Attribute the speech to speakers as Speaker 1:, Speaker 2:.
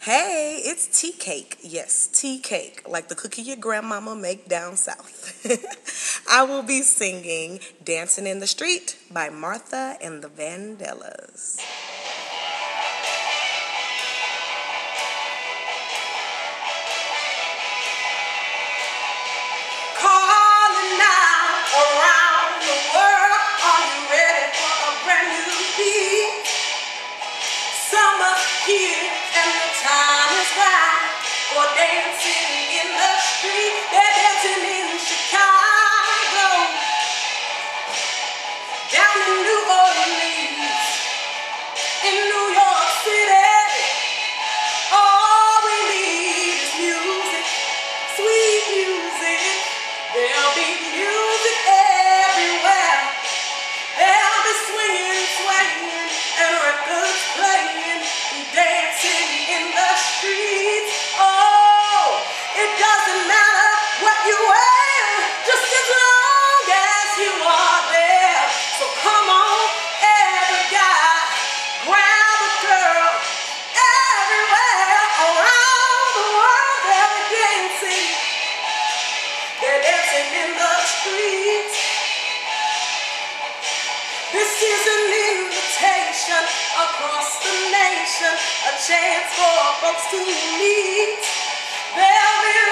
Speaker 1: Hey, it's tea cake. Yes, tea cake, like the cookie your grandmama make down south. I will be singing Dancing in the Street by Martha and the Vandellas. Calling out around the world, are you ready for a brand new beat? Summer here and the time is right for dancing in the street. They're dancing in Chicago, down in New Orleans, in New York City. All we need is music, sweet music. There'll be music everywhere. They'll be swinging, swaying, and records playing, dancing in the streets. Oh, it doesn't matter what you wear, just as long as you are there. So come on, every guy, grab a girl, everywhere around the world they're dancing. They're dancing in the streets. This is an invitation across the nation, a chance for folks to meet. They'll be